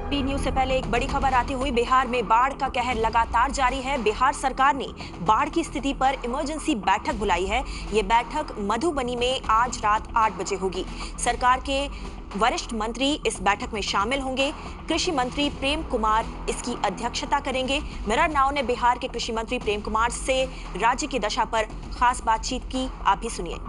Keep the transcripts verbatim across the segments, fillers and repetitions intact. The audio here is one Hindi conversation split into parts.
बी न्यूज से पहले एक बड़ी खबर आती हुई बिहार में बाढ़ का कहर लगातार जारी है। बिहार सरकार ने बाढ़ की स्थिति पर इमरजेंसी बैठक बुलाई है। ये बैठक मधुबनी में आज रात आठ बजे होगी। सरकार के वरिष्ठ मंत्री इस बैठक में शामिल होंगे। कृषि मंत्री प्रेम कुमार इसकी अध्यक्षता करेंगे। मिरर नाउ ने बिहार के कृषि मंत्री प्रेम कुमार से राज्य की दशा पर खास बातचीत की। आप भी सुनिए।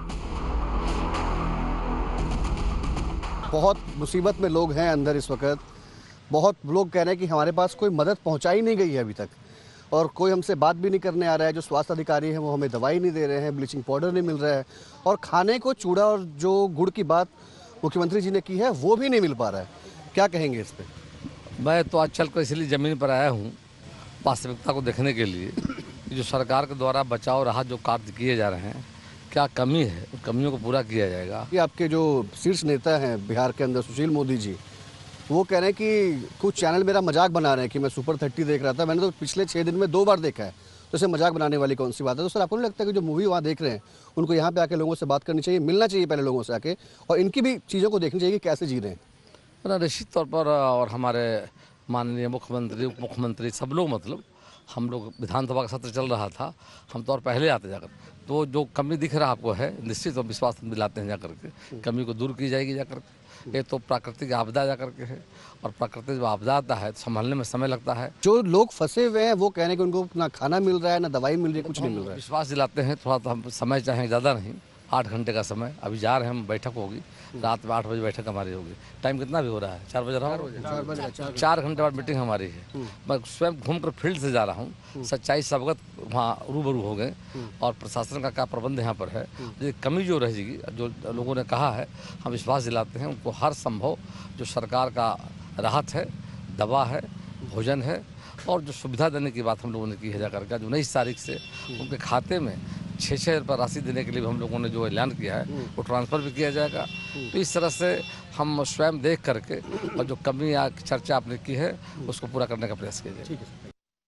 बहुत मुसीबत में लोग हैं अंदर इस वक्त। बहुत लोग कह रहे हैं कि हमारे पास कोई मदद पहुंचाई नहीं गई है अभी तक, और कोई हमसे बात भी नहीं करने आ रहा है। जो स्वास्थ्य अधिकारी हैं वो हमें दवाई नहीं दे रहे हैं, ब्लीचिंग पाउडर नहीं मिल रहा है, और खाने को चूड़ा और जो गुड़ की बात मुख्यमंत्री जी ने की है वो भी नहीं मिल पा रहा है। क्या कहेंगे इस पर? मैं तो आज चल कर इसलिए ज़मीन पर आया हूँ वास्तविकता को देखने के लिए, जो सरकार के द्वारा बचाव राहत जो कार्य किए जा रहे हैं, क्या कमी है, उन कमियों को पूरा किया जाएगा। ये आपके जो शीर्ष नेता हैं बिहार के अंदर, सुशील मोदी जी, वो कह रहे हैं कि कुछ चैनल मेरा मजाक बना रहे हैं कि मैं सुपर थर्टी देख रहा था, मैंने तो पिछले छः दिन में दो बार देखा है, तो इसे मजाक बनाने वाली कौन सी बात है? तो सर, आपको नहीं लगता कि जो मूवी वहाँ देख रहे हैं उनको यहाँ पे आके लोगों से बात करनी चाहिए, मिलना चाहिए पहले लोगों से आके, और इनकी भी चीज़ों को देखनी चाहिए कि कैसे जी रहे हैं? निश्चित तौर पर, और हमारे माननीय मुख्यमंत्री, उप मुख्यमंत्री, सब लोग, मतलब हम लोग विधानसभा का सत्र चल रहा था, हम तो और पहले आते जाकर, तो जो कमी दिख रहा आपको है, निश्चित और विश्वास दिलाते हैं जाकर के, कमी को दूर की जाएगी जाकर के। ये तो प्राकृतिक आपदा जाकर के है, और प्राकृतिक जब आपदा आता है तो संभालने में समय लगता है। जो लोग फंसे हुए हैं वो कह रहे हैं कि उनको ना खाना मिल रहा है, ना दवाई मिल रही है, कुछ नहीं मिल रहा है। विश्वास दिलाते हैं, थोड़ा तो हम समय चाहें, ज़्यादा नहीं, आठ घंटे का समय। अभी जा रहे हैं हम, बैठक होगी रात में आठ बजे, बैठक हमारी होगी। टाइम कितना भी हो रहा है, चार बज रहा है, चार घंटे बाद मीटिंग हमारी है। मैं स्वयं घूमकर फील्ड से जा रहा हूँ, सच्चाई से अवगत वहाँ रूबरू हो गए, और प्रशासन का क्या प्रबंध यहाँ पर है, ये कमी जो रहेगी, जो लोगों ने कहा है, हम विश्वास दिलाते हैं उनको हर संभव जो सरकार का राहत है, दवा है, भोजन है, और जो सुविधा देने की बात हम लोगों ने की है जाकर के, जो उन्नीस तारीख से उनके खाते में छः छः रुपये राशि देने के लिए भी हम लोगों ने जो ऐलान किया है वो ट्रांसफ़र भी किया जाएगा। तो इस तरह से हम स्वयं देख करके, और जो कमी या चर्चा आपने की है उसको पूरा करने का प्रयास किया जाएगा।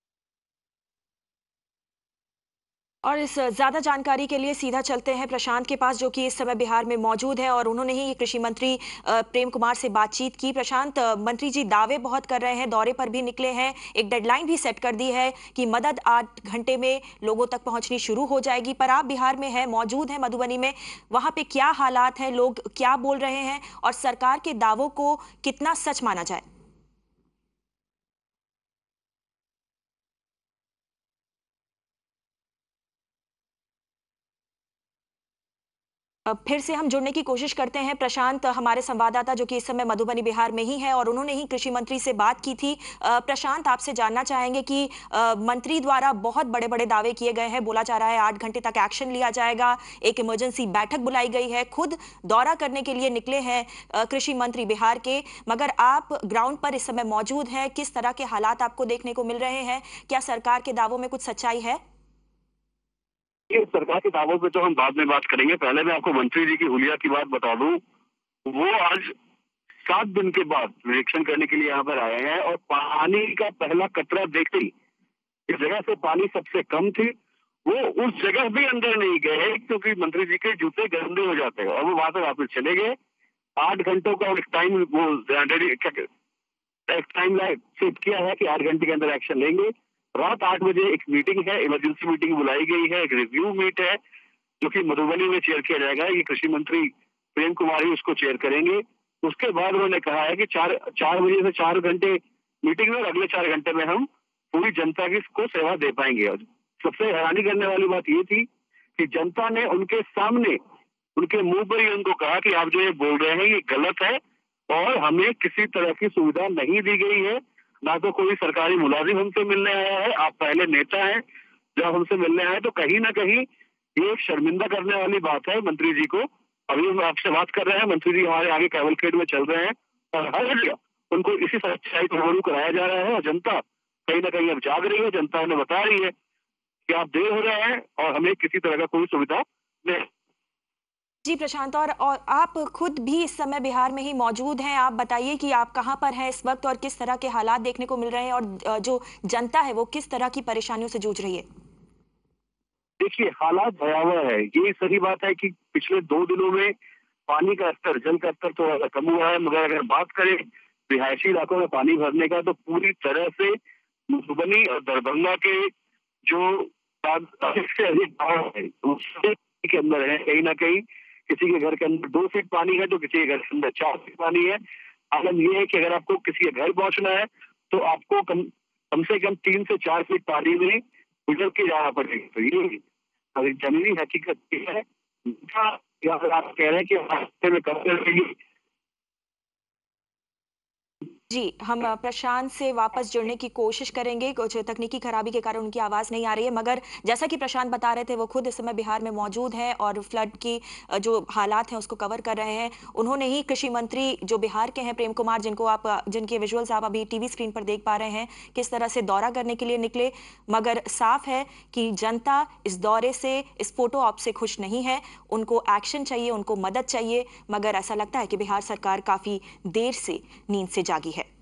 और इस ज्यादा जानकारी के लिए सीधा चलते हैं प्रशांत के पास, जो कि इस समय बिहार में मौजूद है, और उन्होंने ही कृषि मंत्री प्रेम कुमार से बातचीत की। प्रशांत, मंत्री जी दावे बहुत कर रहे हैं, दौरे पर भी निकले हैं, एक डेडलाइन भी सेट कर दी है कि मदद आठ घंटे में लोगों तक पहुंचनी शुरू हो जाएगी, पर आप बिहार में हैं, मौजूद हैं मधुबनी में, वहां पे क्या हालात हैं, लोग क्या बोल रहे हैं, और सरकार के दावों को कितना सच माना जाए? फिर से हम जुड़ने की कोशिश करते हैं प्रशांत, हमारे संवाददाता जो कि इस समय मधुबनी बिहार में ही है, और उन्होंने ही कृषि मंत्री से बात की थी। प्रशांत, आपसे जानना चाहेंगे कि मंत्री द्वारा बहुत बड़े बड़े दावे किए गए हैं, बोला जा रहा है आठ घंटे तक एक्शन लिया जाएगा, एक इमरजेंसी बैठक बुलाई गई है, खुद दौरा करने के लिए निकले हैं कृषि मंत्री बिहार के, मगर आप ग्राउंड पर इस समय मौजूद हैं। किस तरह के हालात आपको देखने को मिल रहे हैं? क्या सरकार के दावों में कुछ सच्चाई है? सरकार के दावों पे तो हम बाद में बात करेंगे। पहले मैं आपको मंत्री जी की हुलिया की बात बता दूं। वो आज सात दिन के बाद निरीक्षण करने के लिए यहाँ पर आए हैं, और पानी का पहला कतरा देखते ही, इस जगह से पानी सबसे कम थी, वो उस जगह भी अंदर नहीं गए क्योंकि मंत्री जी के जूते गंदे हो जाते हैं, और वो वहां से वापस चले गए। आठ घंटों का एक टाइम वो टाइम सेट किया है कि आठ घंटे के अंदर एक्शन लेंगे। रात आठ बजे एक मीटिंग है, इमरजेंसी मीटिंग बुलाई गई है, एक रिव्यू मीट है जो कि मधुबनी में चेयर किया जाएगा। ये कृषि मंत्री प्रेम कुमार ही उसको चेयर करेंगे। उसके बाद उन्होंने कहा है कि चार चार बजे से चार घंटे मीटिंग में, और अगले चार घंटे में हम पूरी जनता की को सेवा दे पाएंगे। और सबसे हैरानी करने वाली बात ये थी कि जनता ने उनके सामने, उनके मुंह पर ही उनको कहा कि आप जो ये बोल रहे हैं ये गलत है, और हमें किसी तरह की सुविधा नहीं दी गई है, ना तो कोई सरकारी मुलाजिम हमसे मिलने आया है। आप पहले नेता हैं, जब हमसे मिलने आए तो कहीं ना कहीं ये एक शर्मिंदा करने वाली बात है मंत्री जी को। अभी हम आपसे बात कर रहे हैं, मंत्री जी हमारे आगे कैवलकेड में चल रहे हैं, और हर जगह उनको इसी सच्चाई को रूबरू कराया जा रहा है, और जनता कहीं ना कहीं अब जाग रही है। जनता उन्हें बता रही है कि आप देर हो रहे हैं और हमें किसी तरह का कोई सुविधा नहीं। जी प्रशांत, और, और आप खुद भी इस समय बिहार में ही मौजूद हैं, आप बताइए कि आप कहां पर हैं इस वक्त, और किस तरह के हालात देखने को मिल रहे हैं, और जो जनता है वो किस तरह की परेशानियों से जूझ रही है? देखिए, हालात भयावह है। ये सही बात है कि पिछले दो दिनों में पानी का स्तर, जल का स्तर थोड़ा सा कम हुआ है, मगर अगर बात करें रिहायशी इलाकों में पानी भरने का, तो पूरी तरह से मधुबनी और दरभंगा के जो अधिक से अधिक गाँव है उसके के अंदर है, कहीं ना कहीं किसी के घर के अंदर दो फीट पानी है तो किसी के घर के अंदर चार फीट पानी है। आलम यह है कि अगर आपको किसी के घर पहुंचना है तो आपको कम कम से कम तीन से चार फीट पानी में गुजर के जाना पड़ेगा। तो ये जमीनी हकीकत है। अगर आप कह रहे हैं कि रास्ते में कब करेंगे। जी, हम प्रशांत से वापस जुड़ने की कोशिश करेंगे। कुछ तकनीकी खराबी के कारण उनकी आवाज़ नहीं आ रही है, मगर जैसा कि प्रशांत बता रहे थे, वो खुद इस समय बिहार में मौजूद हैं और फ्लड की जो हालात हैं उसको कवर कर रहे हैं। उन्होंने ही कृषि मंत्री जो बिहार के हैं प्रेम कुमार, जिनको आप जिनके विजुअल्स आप अभी टीवी स्क्रीन पर देख पा रहे हैं, किस तरह से दौरा करने के लिए निकले। मगर साफ है कि जनता इस दौरे से, इस फोटो ऑप से खुश नहीं है। उनको एक्शन चाहिए, उनको मदद चाहिए, मगर ऐसा लगता है कि बिहार सरकार काफ़ी देर से नींद से जागी है।